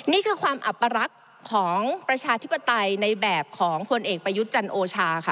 นี่คือความอัปลักษณ์ของประชาธิปไตยในแบบของพลเอกประยุทธ์จันทร์โอชาค่ะ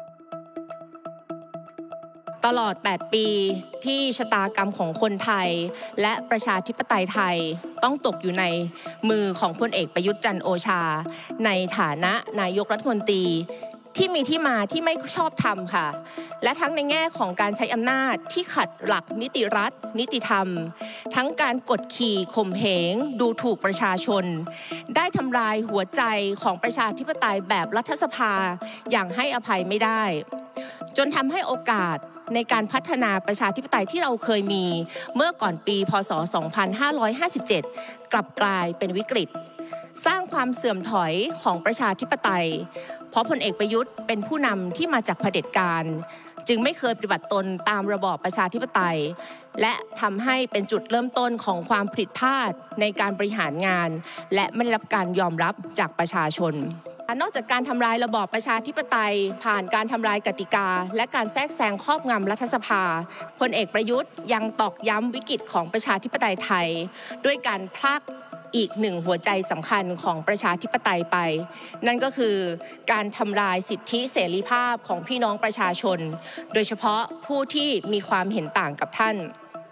ตลอด 8 ปีที่ชะตากรรมของคนไทยและประชาธิปไตยไทยต้องตกอยู่ในมือของพลเอกประยุทธ์จันทร์โอชาในฐานะนายกรัฐมนตรีที่มีที่มาที่ไม่ชอบธรรมค่ะและทั้งในแง่ของการใช้อำนาจที่ขัดหลักนิติรัฐนิติธรรมทั้งการกดขี่ข่มเหงดูถูกประชาชนได้ทำลายหัวใจของประชาธิปไตยแบบรัฐสภาอย่างให้อภัยไม่ได้จนทำให้โอกาสในการพัฒนาประชาธิปไตยที่เราเคยมีเมื่อก่อนปีพ.ศ. 2557 กลับกลายเป็นวิกฤตสร้างความเสื่อมถอยของประชาธิปไตยเพราะพลเอกประยุทธ์เป็นผู้นำที่มาจากเผด็จการจึงไม่เคยปฏิบัติตนตามระบอบประชาธิปไตยและทำให้เป็นจุดเริ่มต้นของความผิดพลาดในการบริหารงานและไม่ได้รับการยอมรับจากประชาชนนอกจากการทำลายระบอบประชาธิปไตยผ่านการทำลายกติกาและการแทรกแซงครอบงำรัฐสภาพลเอกประยุทธ์ยังตอกย้ำวิกฤตของประชาธิปไตยไทยด้วยการพรากอีกหนึ่งหัวใจสำคัญของประชาธิปไตยไปนั่นก็คือการทำลายสิทธิเสรีภาพของพี่น้องประชาชนโดยเฉพาะผู้ที่มีความเห็นต่างกับท่าน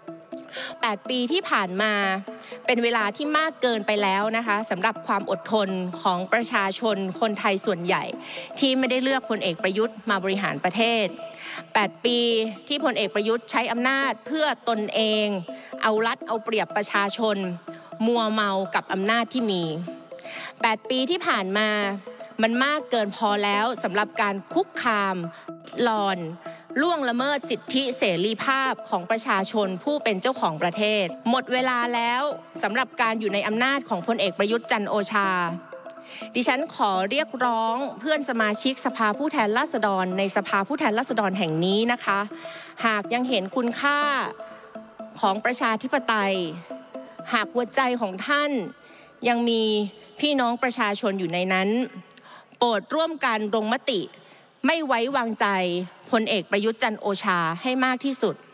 8 ปีที่ผ่านมาเป็นเวลาที่มากเกินไปแล้วนะคะสำหรับความอดทนของประชาชนคนไทยส่วนใหญ่ที่ไม่ได้เลือกพลเอกประยุทธ์มาบริหารประเทศ8 ปีที่พลเอกประยุทธ์ใช้อำนาจเพื่อตนเองเอารัดเอาเปรียบประชาชนมัวเมากับอำนาจที่มี8 ปีที่ผ่านมามันมากเกินพอแล้วสำหรับการคุกคามหลอนล่วงละเมิดสิทธิเสรีภาพของประชาชนผู้เป็นเจ้าของประเทศหมดเวลาแล้วสำหรับการอยู่ในอำนาจของพลเอกประยุทธ์จันทร์โอชาดิฉันขอเรียกร้องเพื่อนสมาชิกสภาผู้แทนราษฎรในสภาผู้แทนราษฎรแห่งนี้นะคะหากยังเห็นคุณค่าของประชาธิปไตยหากหัวใจของท่านยังมีพี่น้องประชาชนอยู่ในนั้นโปรดร่วมกันลงมติไม่ไว้วางใจพลเอกประยุทธ์จันทร์โอชาให้มากที่สุด